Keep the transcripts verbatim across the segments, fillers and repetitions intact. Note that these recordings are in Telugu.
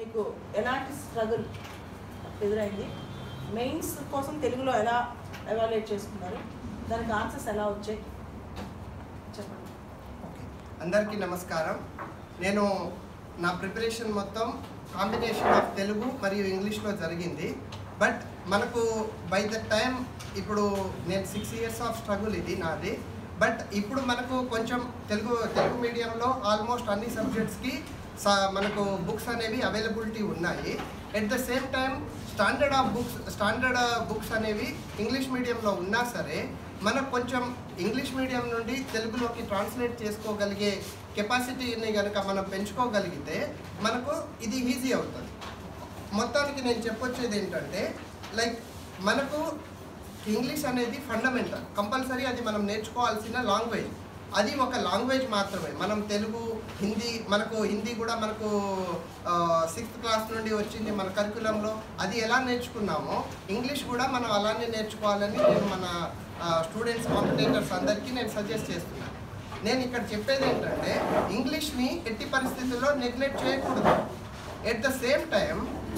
మీకు ఎలాంటి స్ట్రగుల్ ఎదురైంది? మెయిన్స్ కోసం తెలుగులో ఎలా ఎవాల్యుయేట్ చేసుకున్నారు? దానికి ఆన్సర్స్ ఎలా వచ్చాయి చెప్పండి. ఓకే, అందరికీ నమస్కారం. నేను నా ప్రిపరేషన్ మొత్తం కాంబినేషన్ ఆఫ్ తెలుగు మరియు ఇంగ్లీష్లో జరిగింది. బట్ మనకు బై ద టైం ఇప్పుడు నేను సిక్స్ ఇయర్స్ ఆఫ్ స్ట్రగుల్ ఇది నాది. బట్ ఇప్పుడు మనకు కొంచెం తెలుగు తెలుగు మీడియంలో ఆల్మోస్ట్ అన్ని సబ్జెక్ట్స్కి మనకు బుక్స్ అనేవి అవైలబిలిటీ ఉన్నాయి. At the same time standard of books standard books అనేవి ఇంగ్లీష్ మీడియంలో ఉన్నా సరే మనకు కొంచెం ఇంగ్లీష్ మీడియం నుండి తెలుగులోకి ట్రాన్స్లేట్ చేసుకోగలిగే కెపాసిటీని కనుక మనం పెంచుకోగలిగితే మనకు ఇది ఈజీ అవుతుంది. మొత్తానికి నేను చెప్పొచ్చేది ఏంటంటే లైక్ మనకు ఇంగ్లీష్ అనేది ఫండమెంటల్, కంపల్సరీ అది మనం నేర్చుకోవాల్సిన లాంగ్వేజ్. అది ఒక లాంగ్వేజ్ మాత్రమే. మనం తెలుగు, హిందీ, మనకు హిందీ కూడా మనకు సిక్స్త్ క్లాస్ నుండి వచ్చింది మన కరికులంలో. అది ఎలా నేర్చుకున్నామో ఇంగ్లీష్ కూడా మనం అలానే నేర్చుకోవాలని నేను మన స్టూడెంట్స్, కాంపిటేటర్స్ అందరికీ నేను సజెస్ట్ చేస్తున్నాను. నేను ఇక్కడ చెప్పేది ఏంటంటే ఇంగ్లీష్ని ఎట్టి పరిస్థితుల్లో నెగ్లెక్ట్ చేయకూడదు. At the same time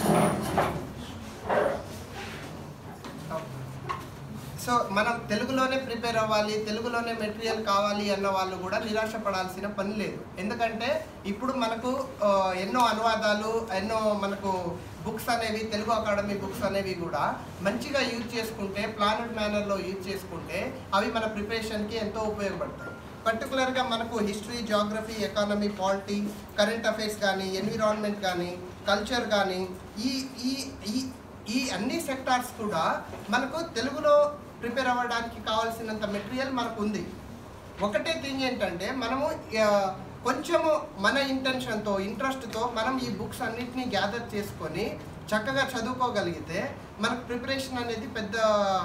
so మనం తెలుగులోనే ప్రిపేర్ అవ్వాలి, తెలుగులోనే మెటీరియల్ కావాలి అన్న వాళ్ళు కూడా నిరాశపడాల్సిన పని లేదు. ఎందుకంటే ఇప్పుడు మనకు ఎన్నో అనువాదాలు, ఎన్నో మనకు బుక్స్ అనేవి, తెలుగు అకాడమీ బుక్స్ అనేవి కూడా మంచిగా యూజ్ చేసుకుంటే, ప్లానెడ్ మేనర్లో యూజ్ చేసుకుంటే అవి మన ప్రిపరేషన్కి ఎంతో ఉపయోగపడతాయి. పర్టికులర్గా మనకు history, geography, economy, polity, current affairs కానీ, ఎన్విరాన్మెంట్ కానీ, కల్చర్ కానీ, ఈ ఈ ఈ ఈ అన్ని సెక్టార్స్ కూడా మనకు తెలుగులో ప్రిపేర్ అవ్వడానికి కావాల్సినంత మెటీరియల్ మనకు ఉంది. ఒకటే థింగ్ ఏంటంటే మనము కొంచెము మన ఇంటెన్షన్తో, ఇంట్రెస్ట్తో మనం ఈ బుక్స్ అన్నిటినీ గ్యాదర్ చేసుకొని చక్కగా చదువుకోగలిగితే మనకు ప్రిపరేషన్ అనేది పెద్ద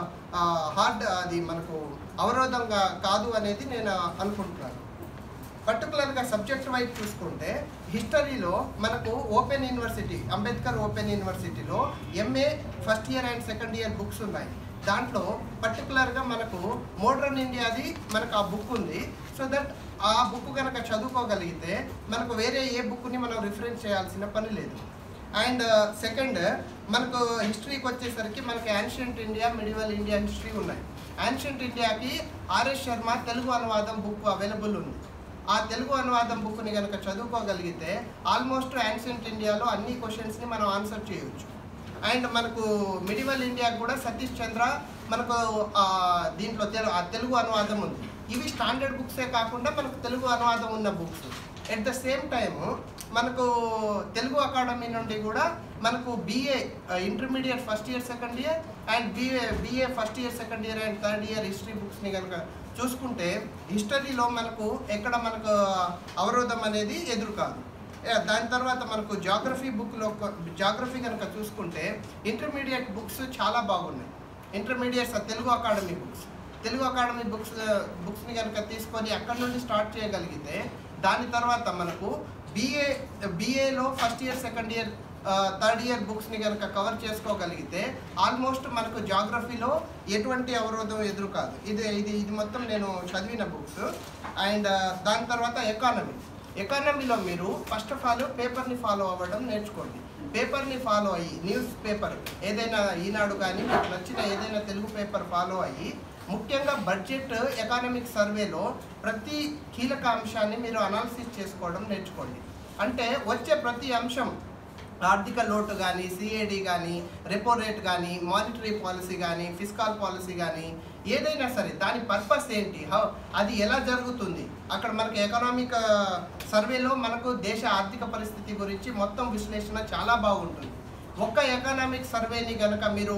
హార్డ్, అది మనకు అవరోధంగా కాదు అనేది నేను అనుకుంటున్నాను. పర్టికులర్గా సబ్జెక్ట్ వైజ్ చూసుకుంటే హిస్టరీలో మనకు ఓపెన్ యూనివర్సిటీ, అంబేద్కర్ ఓపెన్ యూనివర్సిటీలో MA first year and second year books ఉన్నాయి. దాంట్లో పర్టికులర్గా మనకు మోడర్న్ ఇండియాది మనకు ఆ బుక్ ఉంది. సో దట్ ఆ బుక్ కనుక చదువుకోగలిగితే మనకు వేరే ఏ బుక్ని మనం రిఫరెన్స్ చేయాల్సిన పని లేదు. అండ్ సెకండ్ మనకు హిస్టరీకి వచ్చేసరికి మనకి ancient India, medieval India history ఉన్నాయి. యాన్షియంట్ ఇండియాకి ఆర్ఎస్ శర్మ తెలుగు అనువాదం బుక్ అవైలబుల్ ఉంది. ఆ తెలుగు అనువాదం బుక్ని కనుక చదువుకోగలిగితే ఆల్మోస్ట్ యాన్షియంట్ ఇండియాలో అన్ని క్వశ్చన్స్ని మనం ఆన్సర్ చేయవచ్చు. అండ్ మనకు మిడివల్ ఇండియా కూడా సతీష్ చంద్ర మనకు దీంట్లో తెలు తెలుగు అనువాదం ఉంది. ఇవి స్టాండర్డ్ బుక్సే కాకుండా మనకు తెలుగు అనువాదం ఉన్న books. At the same time మనకు తెలుగు అకాడమీ నుండి కూడా మనకు BA intermediate first year, second year and BA BA first year, second year and third year history బుక్స్ని కనుక చూసుకుంటే హిస్టరీలో మనకు ఎక్కడ మనకు అవరోధం అనేది ఎదురు కాదు. దాని తర్వాత మనకు జాగ్రఫీ బుక్లో జాగ్రఫీ కనుక చూసుకుంటే ఇంటర్మీడియట్ బుక్స్ చాలా బాగున్నాయి. Intermediates Telugu Academy books Telugu Academy books బుక్స్ని కనుక తీసుకొని అక్కడి నుండి స్టార్ట్ చేయగలిగితే దాని తర్వాత మనకు బీఏ బీఏలో first year, second year, third year బుక్స్ని కనుక కవర్ చేసుకోగలిగితే ఆల్మోస్ట్ మనకు జాగ్రఫీలో ఎటువంటి అవరోధం ఎదురు కాదు. ఇది ఇది ఇది మొత్తం నేను చదివిన బుక్స్. అండ్ దాని తర్వాత ఎకానమీ ఎకానమీలో మీరు ఫస్ట్ ఆఫ్ ఆల్ పేపర్ని ఫాలో అవ్వడం నేర్చుకోండి. పేపర్ని ఫాలో అయ్యి న్యూస్ పేపర్ ఏదైనా, ఈనాడు కానీ మీకు నచ్చిన ఏదైనా తెలుగు పేపర్ ఫాలో అయ్యి ముఖ్యంగా బడ్జెట్, ఎకానమిక్ సర్వేలో ప్రతి కీలక అంశాన్ని మీరు అనాలిసిస్ చేసుకోవడం నేర్చుకోండి. అంటే వచ్చే ప్రతి అంశం, ఆర్థిక లోటు కానీ, సిఏడి కానీ, రెపో రేట్ కానీ, మానిటరీ పాలసీ కానీ, ఫిస్కాల్ పాలసీ కానీ, ఏదైనా సరే దాని పర్పస్ ఏంటి, అది ఎలా జరుగుతుంది, అక్కడ మనకు ఎకనామిక్ సర్వేలో మనకు దేశ ఆర్థిక పరిస్థితి గురించి మొత్తం విశ్లేషణ చాలా బాగుంటుంది. ఒక్క ఎకనామిక్ సర్వేని కనుక మీరు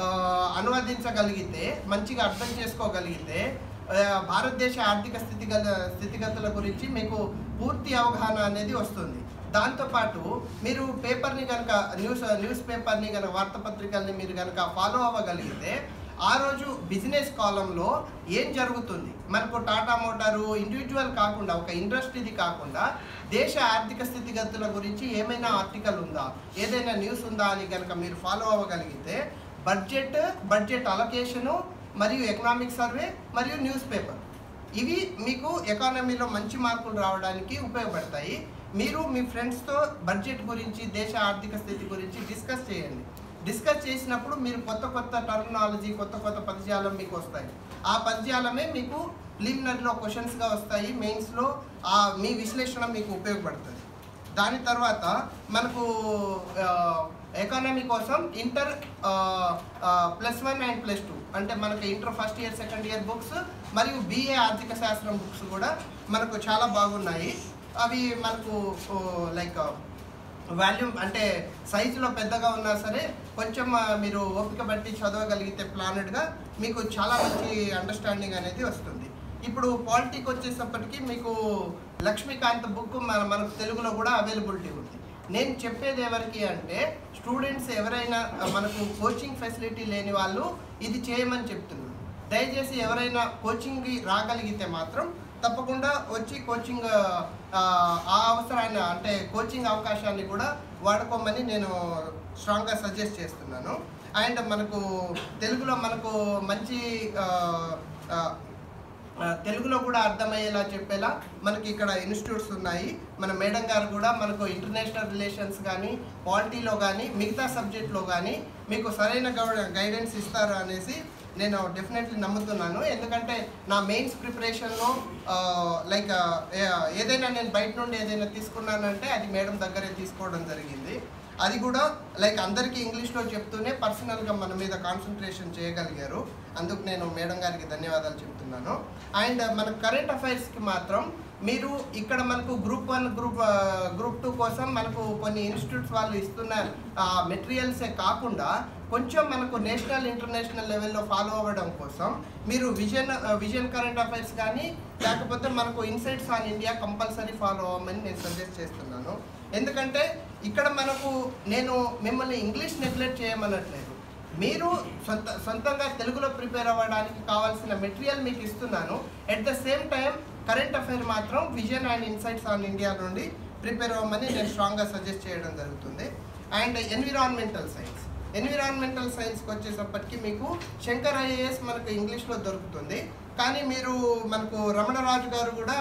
అనువదించగలిగితే, మంచిగా అర్థం చేసుకోగలిగితే భారతదేశ ఆర్థిక స్థితిగత స్థితిగతుల గురించి మీకు పూర్తి అవగాహన అనేది వస్తుంది. దాంతోపాటు మీరు పేపర్ని కనుక న్యూస్ న్యూస్ పేపర్ని కనుక వార్తాపత్రికల్ని మీరు కనుక ఫాలో అవ్వగలిగితే ఆ రోజు బిజినెస్ కాలంలో ఏం జరుగుతుంది, మనకు టాటా మోటారు ఇండివిజువల్ కాకుండా, ఒక ఇండస్ట్రీది కాకుండా దేశ ఆర్థిక స్థితిగతుల గురించి ఏమైనా ఆర్టికల్ ఉందా, ఏదైనా న్యూస్ ఉందా అని కనుక మీరు ఫాలో అవ్వగలిగితే బడ్జెట్, బడ్జెట్ అలొకేషను మరియు ఎకనామిక్ సర్వే మరియు న్యూస్ పేపర్, ఇవి మీకు ఎకానమీలో మంచి మార్కులు రావడానికి ఉపయోగపడతాయి. మీరు మీ ఫ్రెండ్స్తో బడ్జెట్ గురించి, దేశ ఆర్థిక స్థితి గురించి డిస్కస్ చేయండి. డిస్కస్ చేసినప్పుడు మీరు కొత్త కొత్త టర్మినాలజీ, కొత్త కొత్త పదజాలం మీకు వస్తాయి. ఆ పదజాలమే మీకు ప్రిలిమినరీలో క్వశ్చన్స్గా వస్తాయి, మెయిన్స్లో ఆ మీ విశ్లేషణ మీకు ఉపయోగపడుతుంది. దాని తర్వాత మనకు ఎకానమీ కోసం inter plus one and plus two అంటే మనకు inter first year second year books మరియు బీఏ ఆర్థిక శాస్త్రం బుక్స్ కూడా మనకు చాలా బాగున్నాయి. అవి మనకు లైక్ వాల్యూమ్ అంటే సైజులో పెద్దగా ఉన్నా సరే కొంచెం మీరు ఓపిక బట్టి చదవగలిగితే ప్లానెడ్గా మీకు చాలా మంచి అండర్స్టాండింగ్ అనేది వస్తుంది. ఇప్పుడు పాలిటీకి వచ్చేసప్పటికి మీకు లక్ష్మీకాంత్ బుక్ మన మనకు తెలుగులో కూడా అవైలబిలిటీ ఉంది. నేను చెప్పేది ఎవరికి అంటే స్టూడెంట్స్ ఎవరైనా మనకు కోచింగ్ ఫెసిలిటీ లేని వాళ్ళు ఇది చేయమని చెప్తున్నారు. దయచేసి ఎవరైనా కోచింగ్కి రాగలిగితే మాత్రం తప్పకుండా వచ్చి కోచింగ్ ఆ అవసరాన్ని అంటే కోచింగ్ అవకాశాన్ని కూడా వాడుకోమని నేను స్ట్రాంగ్గా సజెస్ట్ చేస్తున్నాను. అండ్ మనకు తెలుగులో మనకు మంచి తెలుగులో కూడా అర్థమయ్యేలా చెప్పేలా మనకి ఇక్కడ ఇన్స్టిట్యూట్స్ ఉన్నాయి. మన మేడం గారు కూడా మనకు ఇంటర్నేషనల్ రిలేషన్స్ కానీ, పాలిటీలో కానీ, మిగతా సబ్జెక్ట్లో కానీ మీకు సరైన గైడెన్స్ ఇస్తారు అనేసి నేను డెఫినెట్లీ నమ్ముతున్నాను. ఎందుకంటే నా మెయిన్స్ ప్రిపరేషన్లో లైక్ ఏదైనా నేను బయట నుండి ఏదైనా తీసుకున్నానంటే అది మేడం దగ్గరే తీసుకోవడం జరిగింది. అది కూడా లైక్ అందరికీ ఇంగ్లీష్లో చెప్తూనే పర్సనల్గా మన మీద కాన్సన్ట్రేషన్ చేయగలిగారు. అందుకు నేను మేడం గారికి ధన్యవాదాలు చెప్తున్నాను. అండ్ మన కరెంట్ అఫైర్స్కి మాత్రం మీరు ఇక్కడ మనకు group one group group two కోసం మనకు కొన్ని ఇన్స్టిట్యూట్స్ వాళ్ళు ఇస్తున్న మెటీరియల్సే కాకుండా కొంచెం మనకు నేషనల్ ఇంటర్నేషనల్ లెవెల్లో ఫాలో అవ్వడం కోసం మీరు విజన్ విజన్ కరెంట్ అఫైర్స్ కానీ లేకపోతే మనకు insights on India compulsory follow అవ్వమని నేను సజెస్ట్ చేస్తున్నాను. ఎందుకంటే ఇక్కడ మనకు నేను మిమ్మల్ని ఇంగ్లీష్ నెగ్లెక్ట్ చేయమనట్లేదు. మీరు సొంత సొంతంగా తెలుగులో ప్రిపేర్ అవ్వడానికి కావాల్సిన మెటీరియల్ మీకు ఇస్తున్నాను. At the same time current affair మాత్రం vision and insights on India నుండి ప్రిపేర్ అవ్వమని నేను స్ట్రాంగ్గా సజెస్ట్ చేయడం జరుగుతుంది. అండ్ ఎన్విరాన్మెంటల్ సైన్స్ ఎన్విరాన్మెంటల్ సైన్స్కి వచ్చేసప్పటికి మీకు శంకర్ ఐఏఎస్ మనకు ఇంగ్లీష్లో దొరుకుతుంది. కానీ మీరు మనకు రమణరాజు గారు కూడా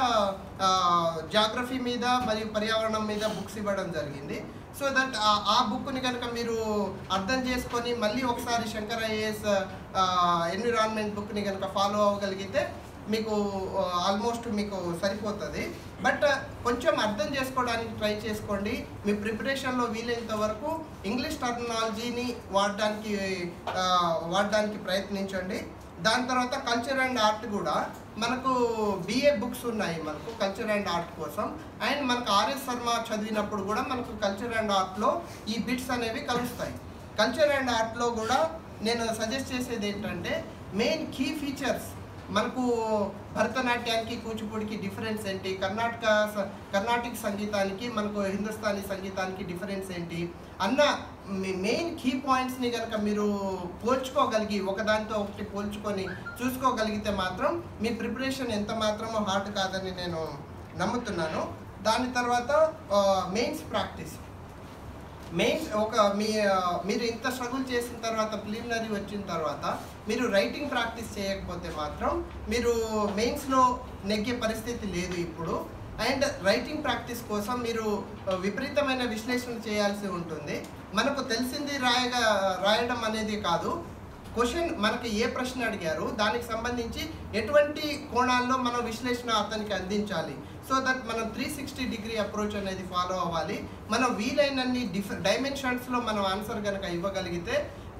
జాగ్రఫీ మీద మరియు పర్యావరణం మీద బుక్స్ ఇవ్వడం జరిగింది. సో దట్ ఆ బుక్ని కనుక మీరు అర్థం చేసుకొని మళ్ళీ ఒకసారి శంకర్ ఐఏఎస్ ఎన్విరాన్మెంట్ బుక్ని కనుక ఫాలో అవ్వగలిగితే మీకు ఆల్మోస్ట్ మీకు సరిపోతుంది. బట్ కొంచెం అర్థం చేసుకోవడానికి ట్రై చేసుకోండి. మీ ప్రిపరేషన్లో వీలైనంత వరకు ఇంగ్లీష్ టర్మినాలజీని వాడడానికి వాడడానికి ప్రయత్నించండి. దాని తర్వాత కల్చర్ అండ్ ఆర్ట్ కూడా మనకు బిఏ బుక్స్ ఉన్నాయి మనకు కల్చర్ అండ్ ఆర్ట్ కోసం. అండ్ మనకు ఆర్ఎస్ శర్మ చదివినప్పుడు కూడా మనకు కల్చర్ అండ్ ఆర్ట్లో ఈ బిట్స్ అనేవి కలుస్తాయి. కల్చర్ అండ్ ఆర్ట్లో కూడా నేను సజెస్ట్ చేసేది ఏంటంటే మెయిన్ కీ ఫీచర్స్ మనకు భరతనాట్యానికి కూచిపూడికి డిఫరెన్స్ ఏంటి, కర్ణాటక కర్ణాటిక్ సంగీతానికి మనకు హిందుస్థానీ సంగీతానికి డిఫరెన్స్ ఏంటి అన్న మెయిన్ కీ పాయింట్స్ని కనుక మీరు పోల్చుకోగలిగి ఒకదానితో ఒకటి పోల్చుకొని చూసుకోగలిగితే మాత్రం మీ ప్రిపరేషన్ ఎంత మాత్రమో హార్డ్ కాదని నేను నమ్ముతున్నాను. దాని తర్వాత మెయిన్స్ ప్రాక్టీస్ మెయిన్స్ ఒక మీ మీరు ఇంత స్ట్రగుల్ చేసిన తర్వాత ప్రిలిమినరీ వచ్చిన తర్వాత మీరు రైటింగ్ ప్రాక్టీస్ చేయకపోతే మాత్రం మీరు మెయిన్స్లో నెగ్గే పరిస్థితి లేదు ఇప్పుడు. అండ్ రైటింగ్ ప్రాక్టీస్ కోసం మీరు విపరీతమైన విశ్లేషణ చేయాల్సి ఉంటుంది. మనకు తెలిసింది రాయగా రాయడం అనేది కాదు, క్వశ్చన్ మనకి ఏ ప్రశ్న అడిగారు దానికి సంబంధించి ఎటువంటి కోణాల్లో మనం విశ్లేషణ అతనికి అందించాలి. సో దట్ మనం త్రీ సిక్స్టీ డిగ్రీ అప్రోచ్ అనేది ఫాలో అవ్వాలి. మనం వీలైనన్ని డిఫ్ డైమెన్షన్స్లో మనం ఆన్సర్ కనుక ఇవ్వగలిగితే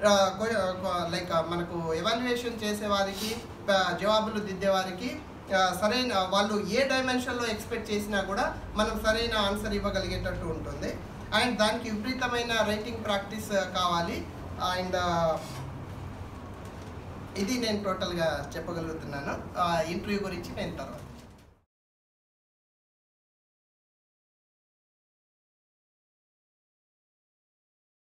లైక్ మనకు ఎవాల్యుయేషన్ చేసేవారికి జవాబులు దిద్దేవారికి సరైన వాళ్ళు ఏ డైమెన్షన్లో ఎక్స్పెక్ట్ చేసినా కూడా మనం సరైన ఆన్సర్ ఇవ్వగలిగేటట్టు ఉంటుంది. అండ్ దానికి విపరీతమైన రైటింగ్ ప్రాక్టీస్ కావాలి. అండ్ ఇది నేను టోటల్గా చెప్పగలుగుతున్నాను. ఇంటర్వ్యూ గురించి నేను తర్వాత